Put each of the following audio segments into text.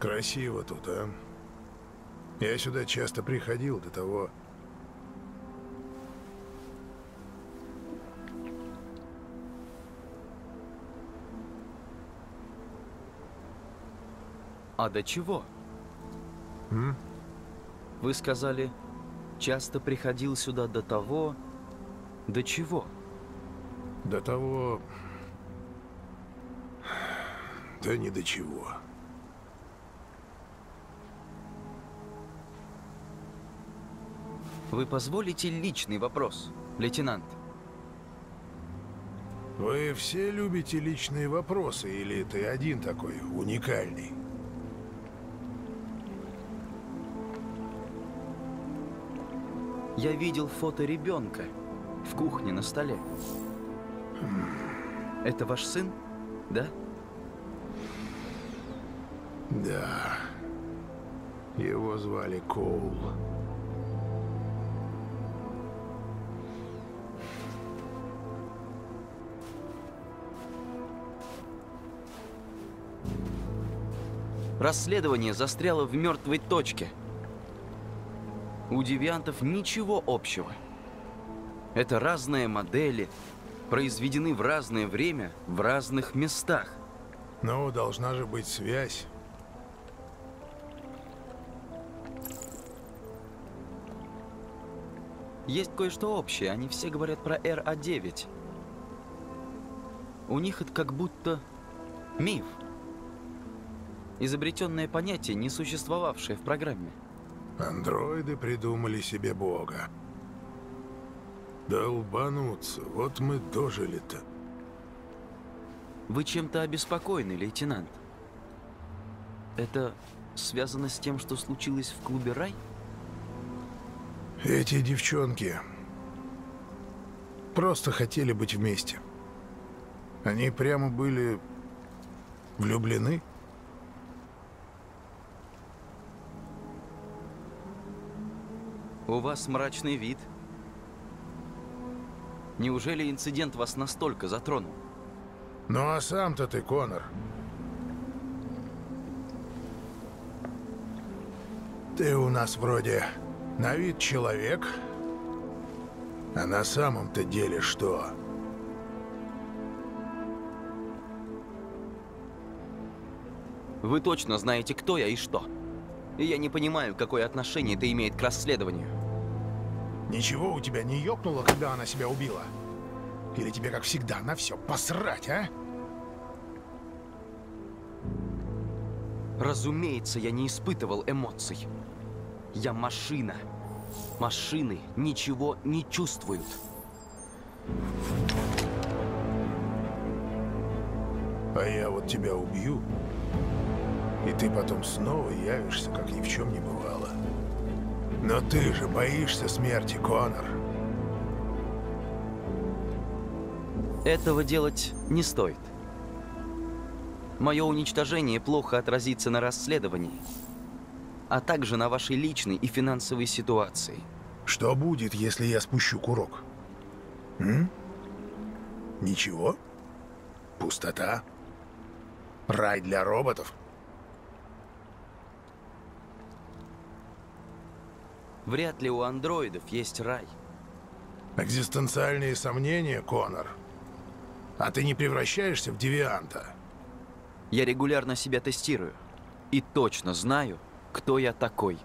Красиво тут, а? Я сюда часто приходил до того. А до чего? М? Вы сказали, часто приходил сюда до того... До чего? До того... Да ни до чего. Вы позволите личный вопрос, лейтенант? Вы все любите личные вопросы, или ты один такой уникальный? Я видел фото ребенка в кухне на столе. Это ваш сын, да? Да. Его звали Коул. Расследование застряло в мертвой точке. У девиантов ничего общего. Это разные модели, произведены в разное время, в разных местах. Ну, должна же быть связь. Есть кое-что общее, они все говорят про РА-9. У них это как будто миф. Изобретенное понятие, не существовавшее в программе. Андроиды придумали себе бога. Долбануться, вот мы дожили-то. Вы чем-то обеспокоены, лейтенант? Это связано с тем, что случилось в клубе «Рай»? Эти девчонки просто хотели быть вместе. Они прямо были влюблены. У вас мрачный вид. Неужели инцидент вас настолько затронул? Ну а сам-то ты, Коннор. Ты у нас вроде на вид человек, а на самом-то деле что? Вы точно знаете, кто я и что. И я не понимаю, какое отношение это имеет к расследованию. Ничего у тебя не ёкнуло, когда она себя убила? Или тебе, как всегда, на все посрать, а? Разумеется, я не испытывал эмоций. Я машина. Машины ничего не чувствуют. А я вот тебя убью, и ты потом снова явишься, как ни в чем не бывало. Но ты же боишься смерти, Коннор. Этого делать не стоит. Мое уничтожение плохо отразится на расследовании, а также на вашей личной и финансовой ситуации. Что будет, если я спущу курок? М? Ничего? Пустота? Рай для роботов? Вряд ли у андроидов есть рай. Экзистенциальные сомнения, Коннор. А ты не превращаешься в девианта? Я регулярно себя тестирую и точно знаю, кто я такой.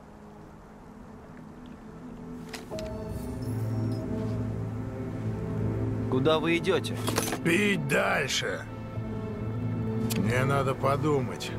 Куда вы идете? Пить дальше. Мне надо подумать.